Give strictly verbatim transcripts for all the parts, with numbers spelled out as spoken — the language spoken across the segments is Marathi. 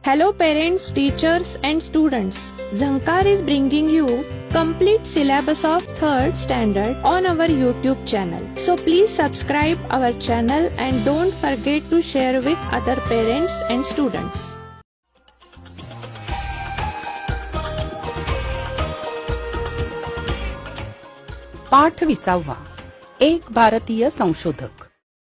Hello parents, teachers and students. Zankar is bringing you complete syllabus of third standard on our YouTube channel. So please subscribe our channel and don't forget to share with other parents and students. पाठ विसावा. एक भारतीय संशोधक.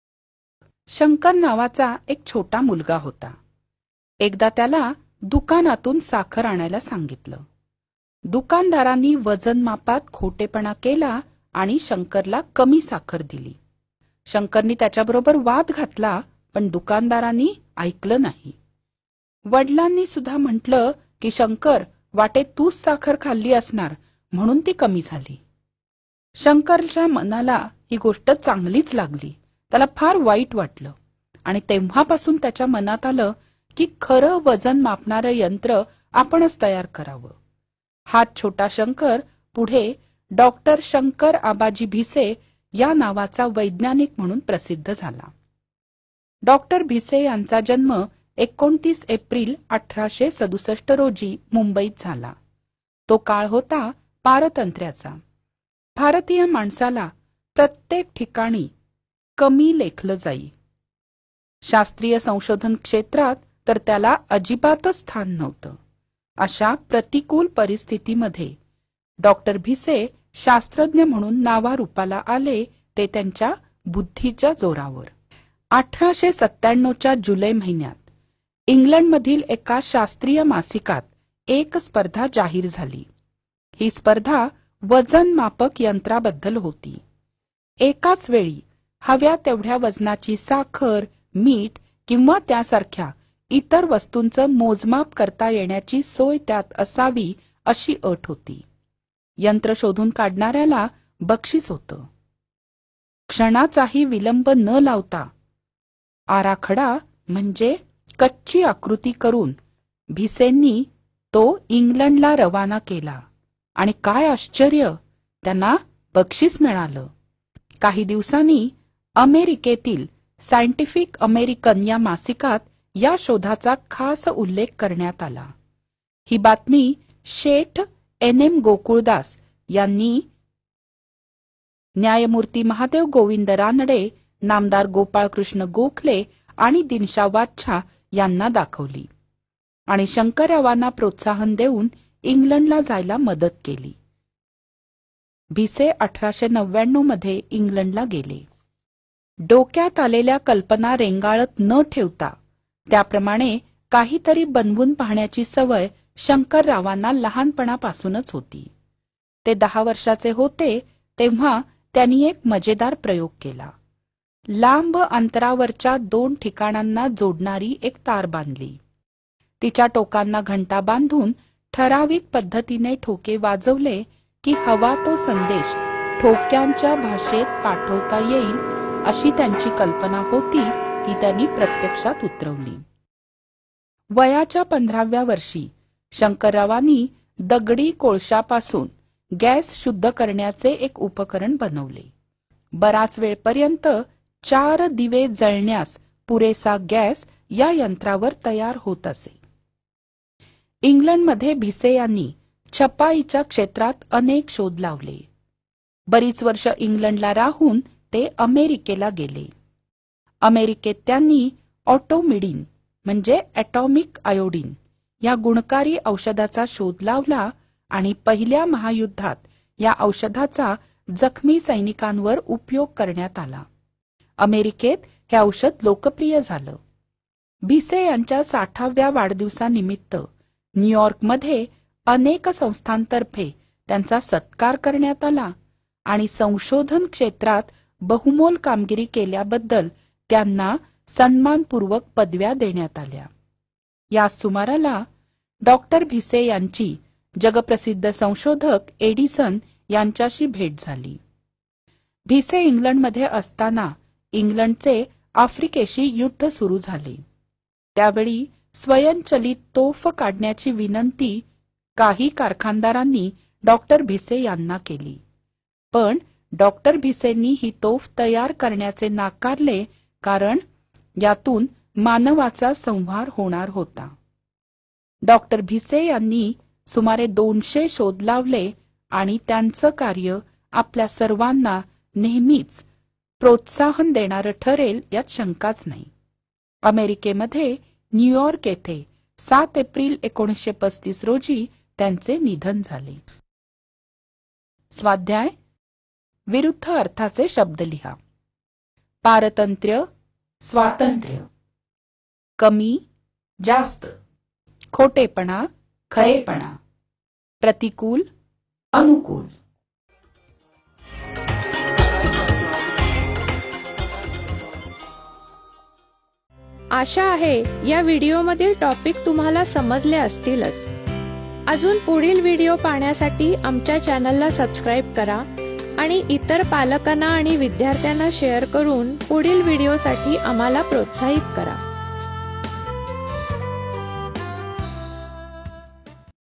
शंकर नावाचा एक छोटा मुलगा होता. एकदा त्याला दुकानातून साखर आणायला सांगितलं. दुकानदारांनी वजन मापात खोटेपणा केला आणि शंकरला कमी साखर दिली. शंकरनी त्याच्याबरोबर वाद घातला, पण दुकानदारांनी ऐकलं नाही. वडिलांनी सुद्धा म्हटलं की शंकर, वाटेत तूच साखर खाल्ली असणार म्हणून ती कमी झाली. शंकरच्या मनाला ही गोष्ट चांगलीच लागली. त्याला फार वाईट वाटलं आणि तेव्हापासून त्याच्या मनात आलं की खरं वजन मापणारं यंत्र आपणच तयार करावं. हाच छोटा शंकर पुढे डॉक्टर शंकर आबाजी भिसे या नावाचा वैज्ञानिक म्हणून प्रसिद्ध झाला. डॉक्टर भिसे यांचा जन्म एकोणतीस एप्रिल अठराशे सदुसष्ट रोजी मुंबईत झाला. तो काळ होता पारतंत्र्याचा. भारतीय माणसाला प्रत्येक ठिकाणी कमी लेखलं जाई. शास्त्रीय संशोधन क्षेत्रात तर त्याला अजिबातच स्थान नव्हतं. अशा प्रतिकूल परिस्थितीमध्ये डॉक्टर भिसे शास्त्रज्ञ म्हणून नावारूपाला आले, ते त्यांच्या बुद्धीच्या जोरावर. अठराशे सत्त्याण्णवच्या जुलै महिन्यात इंग्लंडमधील एका शास्त्रीय मासिकात एक स्पर्धा जाहीर झाली. ही स्पर्धा वजन मापक यंत्राबद्दल होती. एकाच वेळी हव्या तेवढ्या वजनाची साखर, मीठ किंवा त्यासारख्या इतर वस्तूंचं मोजमाप करता येण्याची सोय त्यात असावी अशी अट होती. यंत्र शोधून काढणाऱ्याला बक्षीस होतं. क्षणाचाही विलंब न लावता आराखडा म्हणजे कच्ची आकृती करून भिसेंनी तो इंग्लंडला रवाना केला आणि काय आश्चर्य, त्यांना बक्षीस मिळालं. काही दिवसांनी अमेरिकेतील सायंटिफिक अमेरिकन या मासिकात या शोधाचा खास उल्लेख करण्यात आला. ही बातमी शेठ एन एम गोकुळदास यांनी न्यायमूर्ती महादेव गोविंद रानडे, नामदार गोपाळकृष्ण गोखले आणि दिनशा वाच्छा यांना दाखवली आणि शंकररावांना प्रोत्साहन देऊन इंग्लंडला जायला मदत केली. भिसे अठराशे नव्याण्णव मध्ये इंग्लंडला गेले. डोक्यात आलेल्या कल्पना रेंगाळत न ठेवता त्याप्रमाणे काहीतरी बनवून पाहण्याची सवय शंकररावांना लहानपणापासूनच होती. ते दहा वर्षाचे होते तेव्हा त्यांनी एक मजेदार प्रयोग केला. लांब अंतरावरच्या दोन ठिकाणांना जोडणारी एक तार बांधली. तिच्या टोकांना घंटा बांधून ठराविक पद्धतीने ठोके वाजवले की हवा तो संदेश ठोक्यांच्या भाषेत पाठवता येईल अशी त्यांची कल्पना होती, ती त्यांनी प्रत्यक्षात उतरवली. वयाच्या पंधराव्या वर्षी शंकररावांनी दगडी कोळशापासून गॅस शुद्ध करण्याचे एक उपकरण बनवले. बराच वेळपर्यंत चार दिवे जळण्यास पुरेसा गॅस या यंत्रावर तयार होत असे. इंग्लंडमध्ये भिसे यांनी छपाईच्या क्षेत्रात अनेक शोध लावले. बरीच वर्ष इंग्लंडला राहून ते अमेरिकेला गेले. अमेरिकेत त्यांनी ऑटोमिडिन म्हणजे ॲटॉमिक आयोडीन या गुणकारी औषधाचा शोध लावला आणि पहिल्या महायुद्धात या औषधाचा जखमी सैनिकांवर उपयोग करण्यात आला. अमेरिकेत हे औषध लोकप्रिय झालं. भिसे यांच्या साठाव्या वाढदिवसानिमित्त न्यूयॉर्कमध्ये अनेक संस्थांतर्फे त्यांचा सत्कार करण्यात आला आणि संशोधन क्षेत्रात बहुमोल कामगिरी केल्याबद्दल त्यांना सन्मानपूर्वक पदव्या देण्यात आल्या. या सुमाराला डॉक्टर भिसे यांची जगप्रसिद्ध संशोधक एडिसन यांच्याशी भेट झाली. भिसे इंग्लंडमध्ये असताना इंग्लंडचे आफ्रिकेशी युद्ध सुरू झाले. त्यावेळी स्वयंचलित तोफ काढण्याची विनंती काही कारखानदारांनी डॉक्टर भिसे यांना केली, पण डॉक्टर भिसेंनी ही तोफ तयार करण्याचे नाकारले, कारण यातून मानवाचा संहार होणार होता. डॉक्टर भिसे यांनी सुमारे दोनशे शोध लावले आणि त्यांचं कार्य आपल्या सर्वांना नेहमीच प्रोत्साहन देणारं ठरेल यात शंकाच नाही. अमेरिकेमध्ये न्यूयॉर्क येथे सात एप्रिल एकोणीसशे पस्तीस रोजी त्यांचे निधन झाले. स्वाध्याय विरुद्ध अर्थाचे शब्द लिहा. पारतंत्र्य, स्वातंत्र्य. कमी, जास्त. खोटेपणा, खरेपणा. प्रतिकूल, अनुकूल. आशा आहे या व्हिडिओमधील टॉपिक तुम्हाला समजले असतीलच. अजून पुढील व्हिडिओ पाहण्यासाठी आमच्या चॅनलला सबस्क्राईब करा आणि इतर पालकांना आणि विद्यार्थ्यांना शेअर करून पुढील व्हिडिओसाठी आम्हाला प्रोत्साहित करा.